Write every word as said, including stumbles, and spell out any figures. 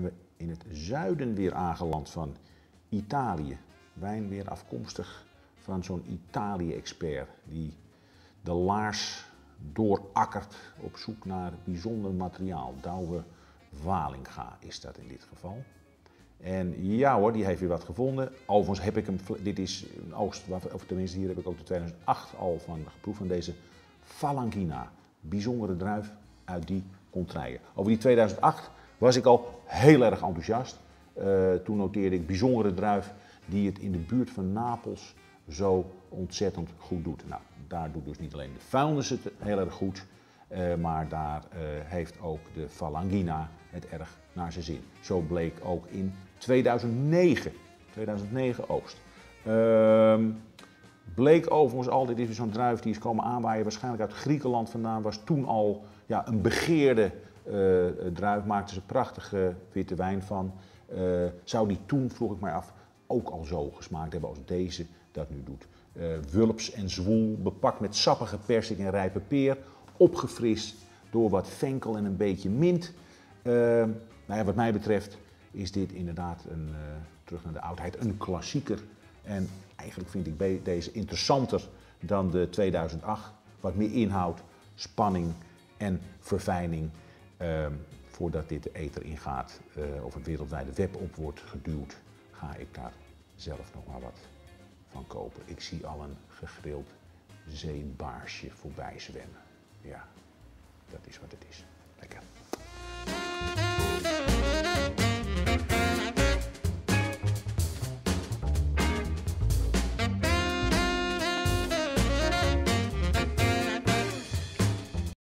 we in het zuiden weer aangeland van Italië. Wijn weer afkomstig van zo'n Italië-expert die de laars doorakkert op zoek naar bijzonder materiaal. Douwe Walinga is dat in dit geval. En ja hoor, die heeft weer wat gevonden. Overigens heb ik hem, dit is een oogst, of tenminste hier heb ik ook de tweeduizend acht al van geproefd, van deze Falangina. Bijzondere druif uit die contraien. Over die tweeduizend acht was ik al heel erg enthousiast. Uh, toen noteerde ik bijzondere druif die het in de buurt van Napels zo ontzettend goed doet. Nou, daar doet dus niet alleen de vuilnis het heel erg goed, uh, maar daar uh, heeft ook de Falangina het erg naar zijn zin. Zo bleek ook in tweeduizend negen, tweeduizend negen oogst. Uh, bleek overigens al, dit is zo'n druif die is komen aanwaaien, waarschijnlijk uit Griekenland vandaan, was toen al ja, een begeerde uh, druif, maakten ze prachtige witte wijn van. Uh, zou die toen, vroeg ik mij af, ook al zo gesmaakt hebben als deze dat nu doet. Uh, wulps en zwoel, bepakt met sappige persik en rijpe peer, opgefrist door wat venkel en een beetje mint. Uh, nou ja, wat mij betreft is dit inderdaad, een, uh, terug naar de oudheid, een klassieker. En eigenlijk vind ik deze interessanter dan de tweeduizend acht. Wat meer inhoud, spanning en verfijning. Uh, voordat dit de ether ingaat uh, of het wereldwijde web op wordt geduwd, ga ik daar zelf nog maar wat van kopen. Ik zie al een gegrild zeebaarsje voorbij zwemmen. Ja, dat is wat het is.